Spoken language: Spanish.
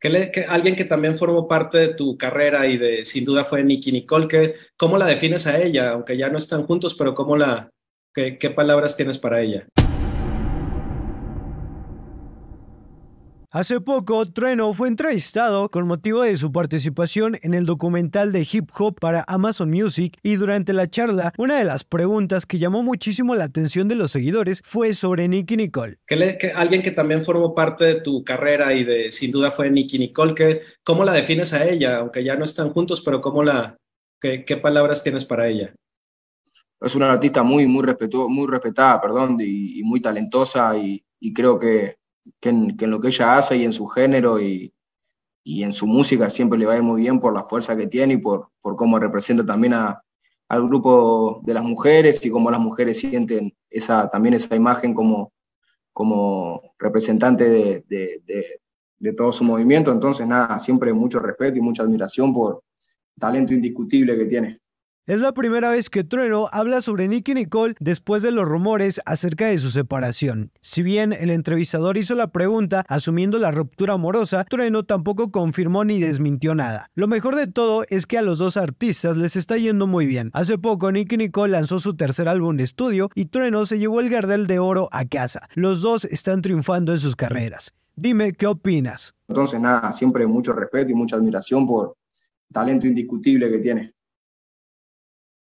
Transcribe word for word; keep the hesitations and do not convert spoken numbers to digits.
Que, le- que alguien que también formó parte de tu carrera y de sin duda fue Nicki Nicole, que, ¿cómo la defines a ella? Aunque ya no están juntos, pero ¿cómo la, qué, qué palabras tienes para ella? Hace poco, Trueno fue entrevistado con motivo de su participación en el documental de hip hop para Amazon Music y durante la charla, una de las preguntas que llamó muchísimo la atención de los seguidores fue sobre Nicki Nicole. Que, le- que alguien que también formó parte de tu carrera y de sin duda fue Nicki Nicole, que, ¿cómo la defines a ella? Aunque ya no están juntos, pero ¿cómo la, qué, qué palabras tienes para ella? Es una artista muy, muy, respetu- muy respetada, perdón, y, y muy talentosa y, y creo que, que, en, que en lo que ella hace y en su género y, y en su música siempre le va a ir muy bien por la fuerza que tiene y por, por cómo representa también a, al grupo de las mujeres y cómo las mujeres sienten esa, también esa imagen como, como representante de, de, de, de todo su movimiento. Entonces, nada, siempre mucho respeto y mucha admiración por el talento indiscutible que tiene. Es la primera vez que Trueno habla sobre Nicki Nicole después de los rumores acerca de su separación. Si bien el entrevistador hizo la pregunta asumiendo la ruptura amorosa, Trueno tampoco confirmó ni desmintió nada. Lo mejor de todo es que a los dos artistas les está yendo muy bien. Hace poco Nicki Nicole lanzó su tercer álbum de estudio y Trueno se llevó el Gardel de Oro a casa. Los dos están triunfando en sus carreras. Dime, ¿qué opinas? Entonces, nada, siempre mucho respeto y mucha admiración por el talento indiscutible que tiene.